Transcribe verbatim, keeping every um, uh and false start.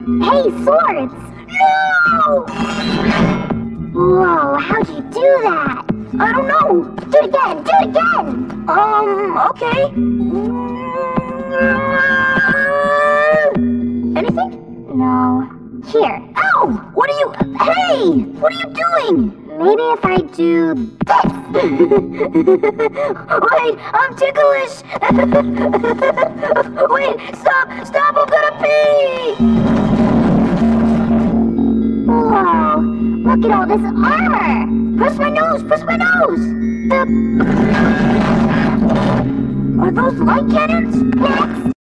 Hey, swords! No! Whoa, how'd you do that? I don't know. Do it again, do it again! Um, okay. Anything? No. Here. Ow! What are you... Hey! What are you doing? Maybe if I do this. Wait, I'm ticklish. Wait, stop, stop, I'm gonna pee! Whoa, look at all this armor. Press my nose, press my nose. The... Are those light cannons? Next.